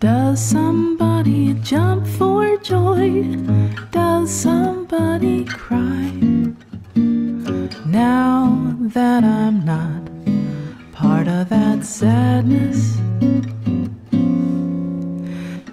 Does somebody jump for joy? Does somebody cry? Now that I'm not part of that sadness,